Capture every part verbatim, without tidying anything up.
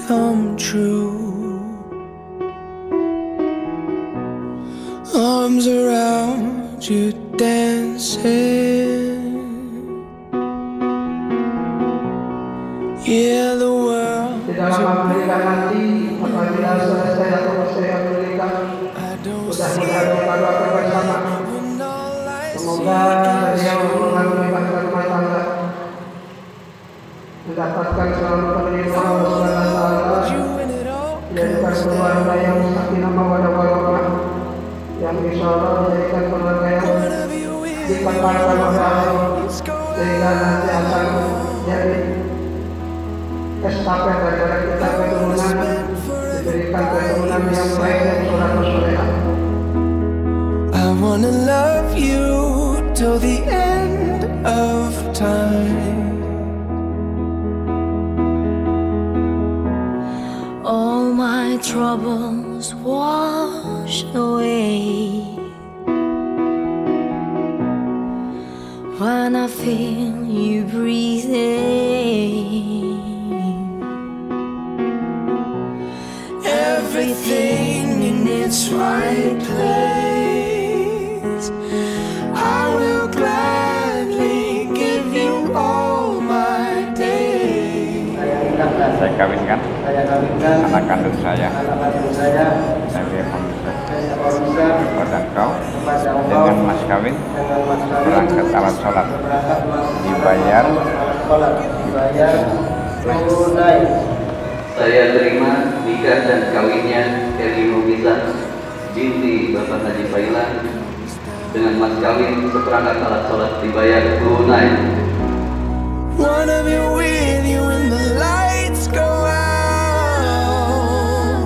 come true. Arms around you dancing. Yeah, the world. Di dalam pernikahan nanti, apabila selesai atau selesai menikah, mudah-mudahan doa-doa bersama. Semoga beliau mengalami bahagia rumah tangga, mendapatkan selalu penerimaan Allah Subhanahu wa Ta'ala, menjadikan keluarga yang sakinah mawaddah warahmah, yang insya Allah menjadikan keluarga yang dikembangkan oleh Allah, sehingga nanti akan jadi estafet daripada kita keturunan, diberikan keturunan yang baik dan soleh-soleh. I wanna love you till the end of time. All my troubles wash away when I feel you breathing. Everything in its right place. I will gladly give you all my days. Saya kawinkan anak kandung saya, saya saya kepada kau dengan mas kawin berangkat alat sholat dibayar tunai. Saya terima nikah dan kawinnya Eli Mubizah binti Bapak Haji Failan dengan mas kawin seperangkat alat sholat dibayar tunai. Wanna be with you when the lights go out.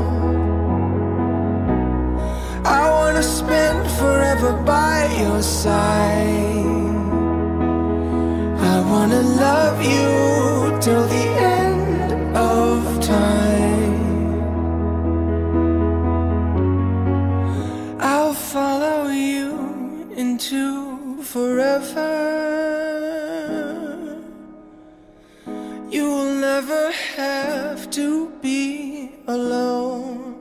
I wanna spend forever by your side. I wanna love you till the end of time. I'll follow you into forever. You will never have to be alone.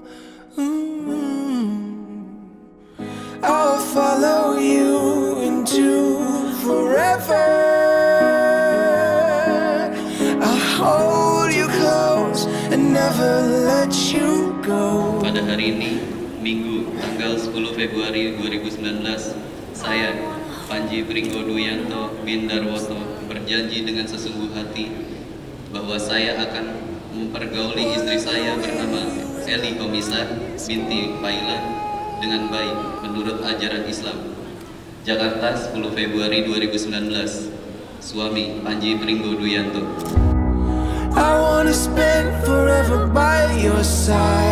Mm-hmm. I'll follow you into forever. I'll hold you close and never let you go. Pada hari ini, Minggu, tanggal sepuluh Februari dua ribu sembilan belas, saya, Panji Pringgoduyanto bin Darwoto, berjanji dengan sesungguh hati bahwa saya akan mempergauli istri saya bernama Eli Komisa binti Failan dengan baik menurut ajaran Islam. Jakarta, sepuluh Februari dua ribu sembilan belas. Suami Panji Pringgoduyanto. I wanna spend forever by your side.